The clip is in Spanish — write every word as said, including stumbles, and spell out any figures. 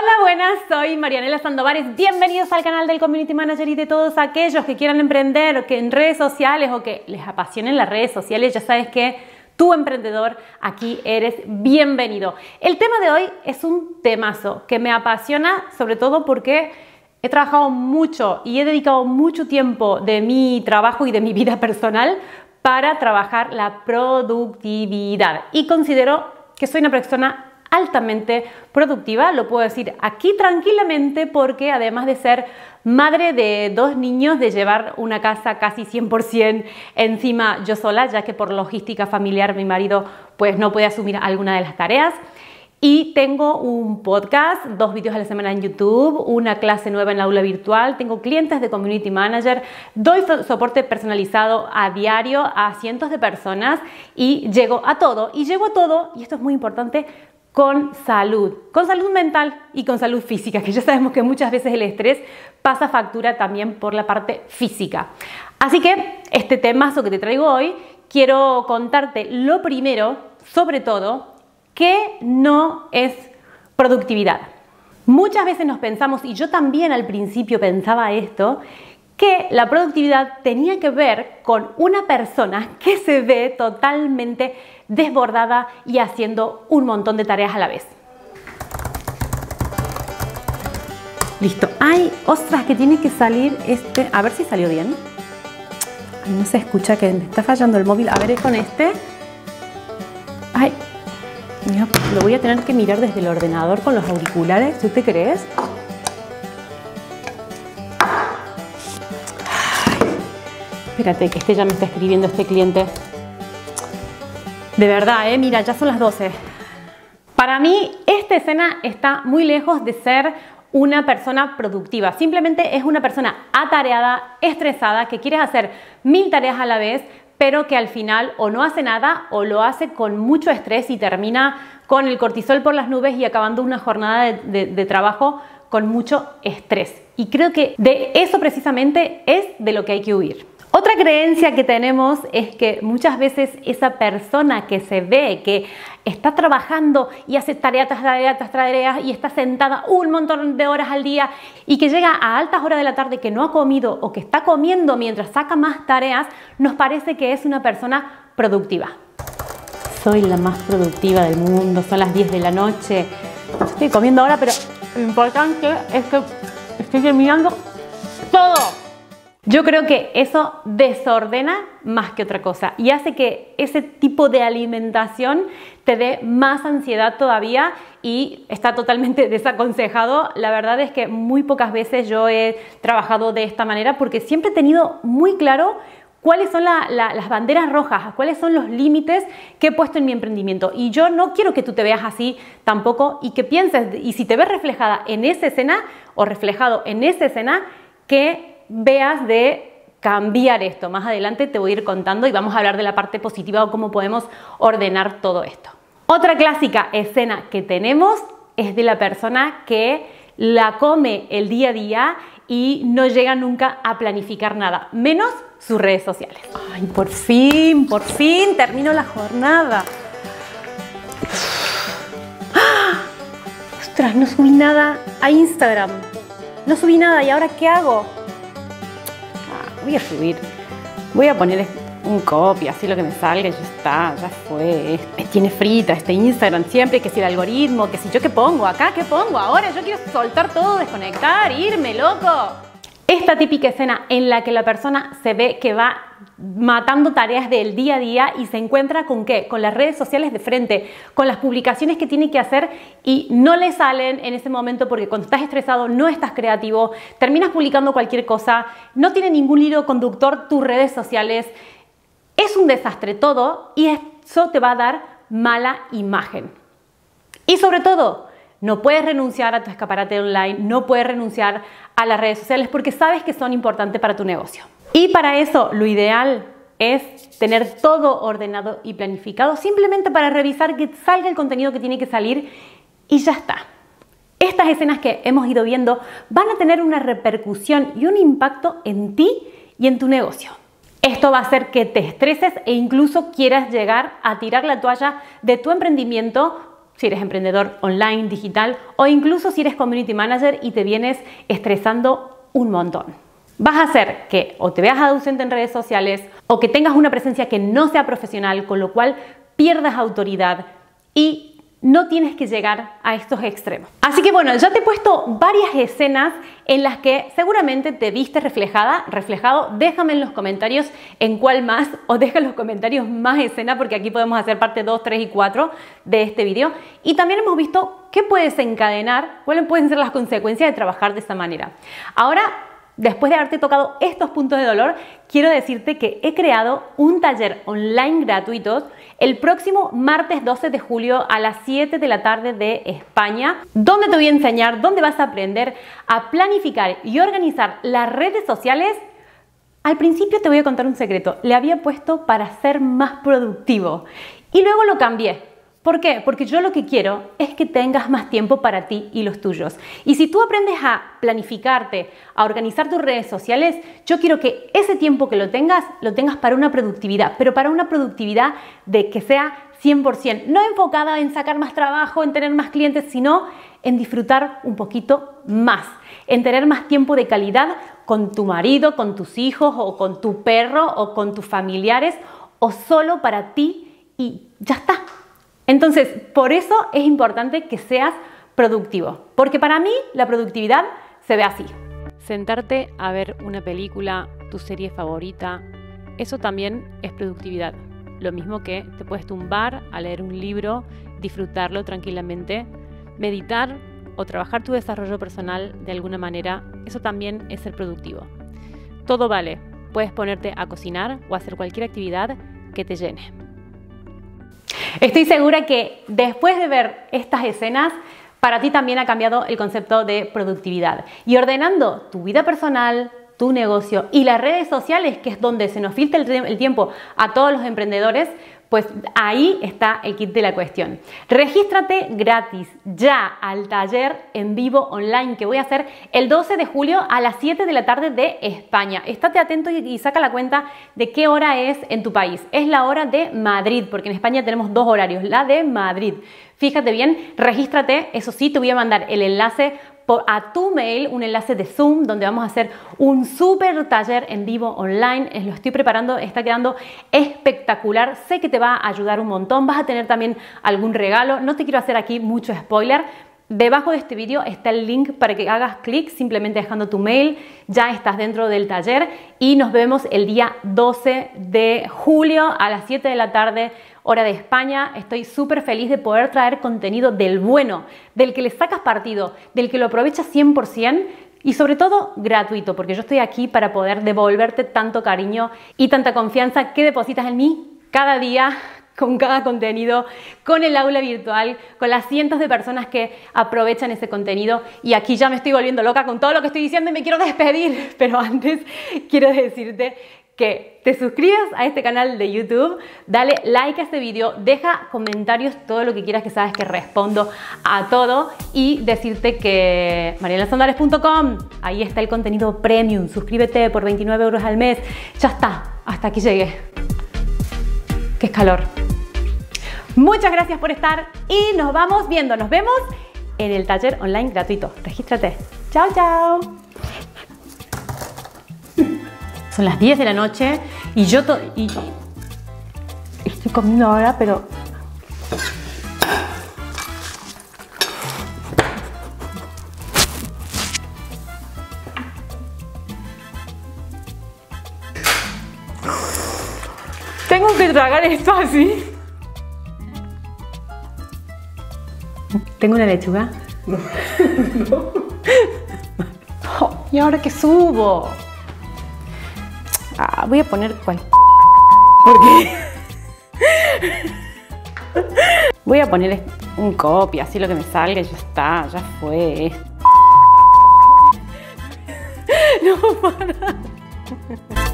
Hola, buenas, soy Marianela Sandovares. Bienvenidos al canal del Community Manager y de todos aquellos que quieran emprender o que en redes sociales o que les apasionen las redes sociales. Ya sabes que tú, emprendedor, aquí eres bienvenido. El tema de hoy es un temazo que me apasiona, sobre todo porque he trabajado mucho y he dedicado mucho tiempo de mi trabajo y de mi vida personal para trabajar la productividad. Y considero que soy una persona altamente productiva, lo puedo decir aquí tranquilamente porque además de ser madre de dos niños, de llevar una casa casi cien por cien encima yo sola, ya que por logística familiar mi marido pues no puede asumir alguna de las tareas, y tengo un podcast, dos vídeos a la semana en YouTube, una clase nueva en la aula virtual, tengo clientes de Community Manager, doy soporte personalizado a diario a cientos de personas y llego a todo, y llego a todo, y esto es muy importante, con salud, con salud mental y con salud física, que ya sabemos que muchas veces el estrés pasa factura también por la parte física. Así que este temazo que te traigo hoy, quiero contarte lo primero, sobre todo, que no es productividad. Muchas veces nos pensamos, y yo también al principio pensaba esto, que la productividad tenía que ver con una persona que se ve totalmente desbordada y haciendo un montón de tareas a la vez. Listo. Ay, ostras, que tiene que salir este... A ver si salió bien. Ay, no se escucha, que me está fallando el móvil. A ver, es con este. Ay, mira, lo voy a tener que mirar desde el ordenador con los auriculares. ¿Tú te crees? Espérate, que este ya me está escribiendo este cliente. De verdad, ¿eh? Mira, ya son las doce. Para mí, esta escena está muy lejos de ser una persona productiva. Simplemente es una persona atareada, estresada, que quiere hacer mil tareas a la vez, pero que al final o no hace nada o lo hace con mucho estrés y termina con el cortisol por las nubes y acabando una jornada de, de, de trabajo con mucho estrés. Y creo que de eso precisamente es de lo que hay que huir. Otra creencia que tenemos es que muchas veces esa persona que se ve que está trabajando y hace tarea tras tarea tras tarea y está sentada un montón de horas al día y que llega a altas horas de la tarde que no ha comido o que está comiendo mientras saca más tareas, nos parece que es una persona productiva. Soy la más productiva del mundo, son las diez de la noche, estoy comiendo ahora, pero lo importante es que estoy terminando todo. Yo creo que eso desordena más que otra cosa y hace que ese tipo de alimentación te dé más ansiedad todavía y está totalmente desaconsejado. La verdad es que muy pocas veces yo he trabajado de esta manera porque siempre he tenido muy claro cuáles son la, la, las banderas rojas, cuáles son los límites que he puesto en mi emprendimiento. Y yo no quiero que tú te veas así tampoco y que pienses, y si te ves reflejada en esa escena o reflejado en esa escena, que veas de cambiar esto. Más adelante te voy a ir contando y vamos a hablar de la parte positiva o cómo podemos ordenar todo esto. Otra clásica escena que tenemos es de la persona que la come el día a día y no llega nunca a planificar nada, menos sus redes sociales. Ay, por fin, por fin termino la jornada. ¡Ah! Ostras, no subí nada a Instagram. No subí nada, ¿y ahora qué hago? Voy a subir, voy a poner un copy, así lo que me salga y ya está, ya fue. Me tiene frita este Instagram siempre, que si el algoritmo, que si yo qué pongo, acá qué pongo, ahora yo quiero soltar todo, desconectar, irme, loco. Esta típica escena en la que la persona se ve que va matando tareas del día a día y se encuentra con ¿qué? Con las redes sociales de frente, con las publicaciones que tiene que hacer y no le salen en ese momento porque cuando estás estresado no estás creativo, terminas publicando cualquier cosa, no tiene ningún hilo conductor tus redes sociales, es un desastre todo y eso te va a dar mala imagen. Y sobre todo, no puedes renunciar a tu escaparate online, no puedes renunciar a las redes sociales porque sabes que son importantes para tu negocio. Y para eso lo ideal es tener todo ordenado y planificado simplemente para revisar que salga el contenido que tiene que salir y ya está. Estas escenas que hemos ido viendo van a tener una repercusión y un impacto en ti y en tu negocio. Esto va a hacer que te estreses e incluso quieras llegar a tirar la toalla de tu emprendimiento si eres emprendedor online, digital o incluso si eres community manager y te vienes estresando un montón. Vas a hacer que o te veas ausente en redes sociales o que tengas una presencia que no sea profesional, con lo cual pierdas autoridad y no tienes que llegar a estos extremos. Así que bueno, ya te he puesto varias escenas en las que seguramente te viste reflejada, reflejado. Déjame en los comentarios en cuál más, o deja en los comentarios más escenas, porque aquí podemos hacer parte dos, tres y cuatro de este video. Y también hemos visto qué puedes encadenar, cuáles pueden ser las consecuencias de trabajar de esta manera. Ahora, después de haberte tocado estos puntos de dolor, quiero decirte que he creado un taller online gratuito el próximo martes doce de julio a las siete de la tarde de España, donde te voy a enseñar, donde vas a aprender a planificar y organizar las redes sociales. Al principio te voy a contar un secreto, le había puesto para ser más productivo y luego lo cambié. ¿Por qué? Porque yo lo que quiero es que tengas más tiempo para ti y los tuyos. Y si tú aprendes a planificarte, a organizar tus redes sociales, yo quiero que ese tiempo que lo tengas, lo tengas para una productividad, pero para una productividad de que sea cien por cien, no enfocada en sacar más trabajo, en tener más clientes, sino en disfrutar un poquito más, en tener más tiempo de calidad con tu marido, con tus hijos o con tu perro o con tus familiares o solo para ti y ya está. Entonces, por eso es importante que seas productivo, porque para mí la productividad se ve así. Sentarte a ver una película, tu serie favorita, eso también es productividad. Lo mismo que te puedes tumbar a leer un libro, disfrutarlo tranquilamente, meditar o trabajar tu desarrollo personal de alguna manera, eso también es ser productivo. Todo vale, puedes ponerte a cocinar o hacer cualquier actividad que te llene. Estoy segura que después de ver estas escenas, para ti también ha cambiado el concepto de productividad. Y ordenando tu vida personal, tu negocio y las redes sociales, que es donde se nos filtra el tiempo a todos los emprendedores, pues ahí está el kit de la cuestión. Regístrate gratis ya al taller en vivo online que voy a hacer el doce de julio a las siete de la tarde de España. Estate atento y, y saca la cuenta de qué hora es en tu país. Es la hora de Madrid, porque en España tenemos dos horarios, la de Madrid. Fíjate bien, regístrate, eso sí, te voy a mandar el enlace Por, a tu mail, un enlace de Zoom donde vamos a hacer un súper taller en vivo online. Lo estoy preparando, está quedando espectacular. Sé que te va a ayudar un montón. Vas a tener también algún regalo. No te quiero hacer aquí mucho spoiler. Debajo de este vídeo está el link para que hagas clic, simplemente dejando tu mail. Ya estás dentro del taller y nos vemos el día doce de julio a las siete de la tarde, hora de España. Estoy súper feliz de poder traer contenido del bueno, del que le sacas partido, del que lo aprovechas cien por cien y sobre todo gratuito, porque yo estoy aquí para poder devolverte tanto cariño y tanta confianza que depositas en mí cada día, con cada contenido, con el aula virtual, con las cientos de personas que aprovechan ese contenido. Y aquí ya me estoy volviendo loca con todo lo que estoy diciendo y me quiero despedir, pero antes quiero decirte que te suscribas a este canal de YouTube, dale like a este video, deja comentarios, todo lo que quieras, que sabes que respondo a todo, y decirte que mariela sondares punto com, ahí está el contenido premium, suscríbete por veintinueve euros al mes, ya está, hasta aquí llegué. ¡Qué calor! Muchas gracias por estar y nos vamos viendo, nos vemos en el taller online gratuito. Regístrate. ¡Chao, chao! Son las diez de la noche y yo to y estoy comiendo ahora, pero tengo que tragar esto así. ¿Tengo una lechuga? No. No. Oh, ¿y ahora qué subo? Ah, voy a poner cual... ¿Por qué? Voy a poner un copy, así lo que me salga y ya está, ya fue. No para.